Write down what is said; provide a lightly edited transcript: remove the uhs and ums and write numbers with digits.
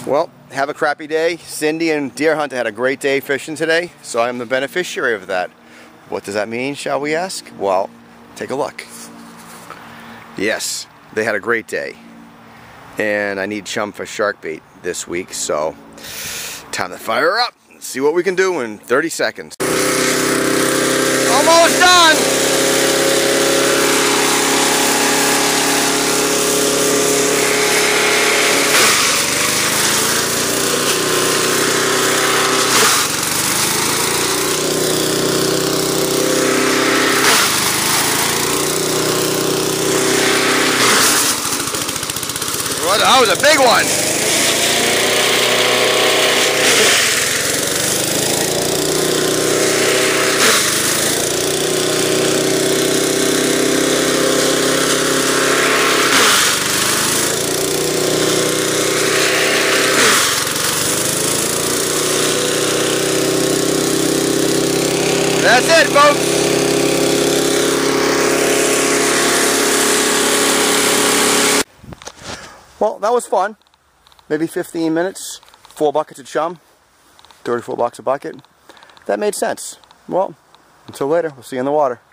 Well, have a crappy day. Cindy and Deerhunter had a great day fishing today, so I am the beneficiary of that. What does that mean, shall we ask? Well, take a look. Yes, they had a great day. And I need chum for shark bait this week, so time to fire her up and see what we can do in 30 seconds. Almost done! Well, that was a big one. That's it, folks. Well, that was fun. Maybe 15 minutes, 4 buckets of chum, 34 bucks a bucket. That made sense. Well, until later, we'll see you in the water.